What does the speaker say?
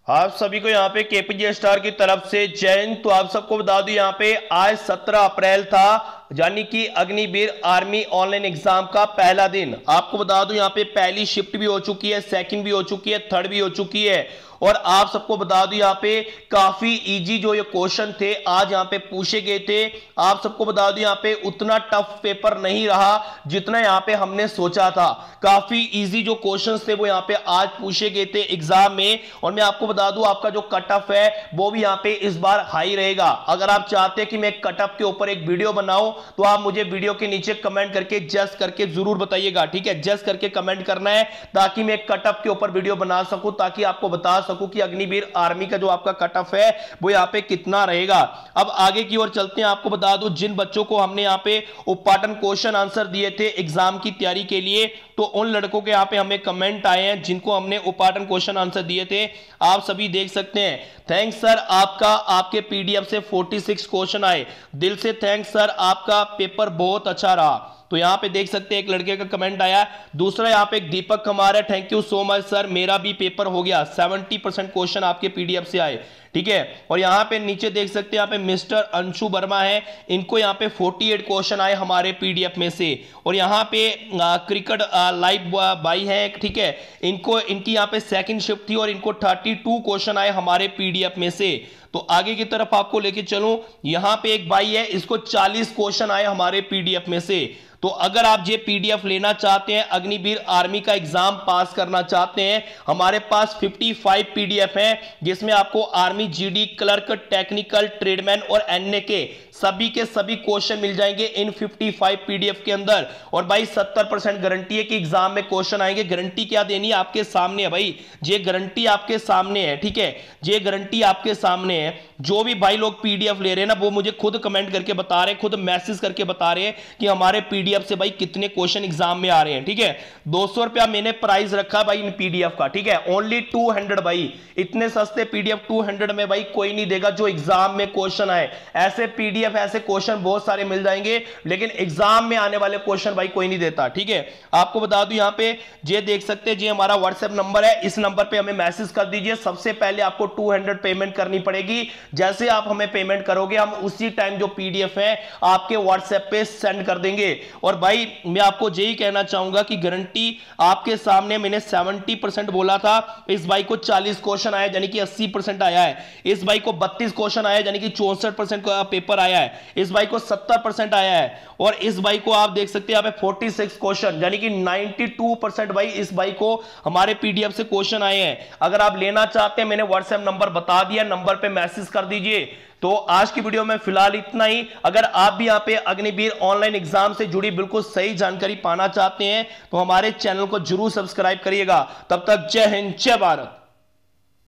आप सभी को यहाँ पे केपीजे स्टार की तरफ से जय हिंद। तो आप सबको बता दूं यहाँ पे आज 17 अप्रैल था, यानी कि अग्निवीर आर्मी ऑनलाइन एग्जाम का पहला दिन। आपको बता दूं यहाँ पे पहली शिफ्ट भी हो चुकी है, सेकंड भी हो चुकी है, थर्ड भी हो चुकी है। और आप सबको बता दूं यहाँ पे काफी इजी जो ये क्वेश्चन थे आज यहाँ पे पूछे गए थे। आप सबको बता दूं यहाँ पे उतना टफ पेपर नहीं रहा जितना यहाँ पे हमने सोचा था। काफी इजी जो क्वेश्चंस थे वो यहाँ पे आज पूछे गए थे एग्जाम में। और मैं आपको बता दूं आपका जो कट ऑफ है वो भी यहाँ पे इस बार हाई रहेगा। अगर आप चाहते हैं कि मैं कट ऑफ के ऊपर एक वीडियो बनाऊं तो आप मुझे वीडियो के नीचे कमेंट करके जस करके जरूर बताइएगा, ठीक है। जस करके कमेंट करना है ताकि मैं कट ऑफ के ऊपर वीडियो बना सकूं, ताकि आपको बता सकूं कि अग्निवीर आर्मी का जो आपका कट ऑफ है वो यहाँ पे कितना रहेगा। अब आगे की ओर चलते हैं। आपको बता दूं जिन बच्चों को हमने यहाँ पे उपाटन क्वेश्चन आंसर दिए थे एग्जाम की तैयारी के लिए, तो उन लड़कों के यहाँ पे हमें कमेंट आए हैं जिनको हमने उपाटन क्वेश्चन आंसर दिए थे। आप सभी देख सकते हैं। थैंक्स सर आपका, आपके पीडीएफ से 46 क्वेश्चन आए, दिल से थैंक्स सर, आपका पेपर बहुत अच्छा रहा। तो यहाँ पे देख सकते हैं एक लड़के का कमेंट आया। दूसरा यहाँ पे एक दीपक कुमार है, thank you so much sir, मेरा भी पेपर हो गया, 70% क्वेश्चन आपके पीडीएफ से आए, ठीक है। और यहाँ पे नीचे देख सकते हैं यहाँ पे मिस्टर अंशु वर्मा है, इनको यहाँ पे 48 क्वेश्चन आए हमारे पीडीएफ में से। और यहाँ पे क्रिकेट लाइव बाई है, ठीक है, इनको इनकी यहाँ पे सेकंड शिफ्ट थी और इनको 32 क्वेश्चन आए हमारे पीडीएफ में से। तो आगे की तरफ आपको लेके चलूं, यहाँ पे एक भाई है, इसको 40 क्वेश्चन आए हमारे पीडीएफ में से। तो अगर आप ये पीडीएफ लेना चाहते हैं, अग्निवीर आर्मी का एग्जाम पास करना चाहते हैं, हमारे पास 55 पीडीएफ हैं जिसमें आपको army GD clerk, technical, tradesman और एनए के सभी क्वेश्चन मिल जाएंगे इन 55 पीडीएफ के अंदर। और भाई 70% गारंटी है कि एग्जाम में क्वेश्चन आएंगे। गारंटी क्या देनी है, आपके सामने है भाई, ये गारंटी आपके सामने है, ठीक है, ये गारंटी आपके सामने है। जो भी भाई लोग पीडीएफ ले रहे हैं ना, वो मुझे खुद कमेंट करके बता रहे हैं, खुद मैसेज करके बता रहे हैं कि हमारे पीडीएफ से भाई कितने क्वेश्चन एग्जाम में आ रहे हैं, ठीक है। 200 रुपया मैंने प्राइस रखा भाई इन पीडीएफ का, ठीक है, ओनली 200 भाई। इतने सस्ते पीडीएफ 200 में भाई कोई नहीं देगा जो एग्जाम में क्वेश्चन आए। ऐसे पीडीएफ ऐसे क्वेश्चन बहुत सारे मिल जाएंगे, लेकिन एग्जाम में आने वाले क्वेश्चन भाई कोई नहीं देता, ठीक है। आपको बता दूं यहाँ पे ये देख सकते हैं, ये हमारा व्हाट्सएप नंबर है, इस नंबर पे हमें मैसेज कर दीजिए। सबसे पहले आपको 200 पेमेंट करनी पड़ेगी। जैसे आप हमें पेमेंट करोगे हम उसी टाइम जो पीडीएफ है आपके व्हाट्सएप पे सेंड कर देंगे। और भाई मैं आपको यही कहना चाहूंगा कि गारंटी आपके सामने, मैंने 70% बोला था, इस भाई को 40 क्वेश्चन आया यानी कि 80% आया है। इस भाई को 32 क्वेश्चन आया यानी कि 64% का पेपर आया है। इस भाई को 70% आया है। और इस भाई को आप देख सकते हैं यहाँ पे 46 क्वेश्चन यानी कि 92% भाई इस भाई को हमारे पीडीएफ से क्वेश्चन आए हैं। अगर आप लेना चाहते हैं, मैंने व्हाट्सएप नंबर बता दिया, नंबर पे मैसेज कर दीजिए। तो आज की वीडियो में फिलहाल इतना ही। अगर आप भी यहाँ पे अग्निवीर ऑनलाइन एग्जाम से जुड़ी बिल्कुल सही जानकारी पाना चाहते हैं तो हमारे चैनल को जरूर सब्सक्राइब करिएगा। तब तक जय हिंद, जय भारत।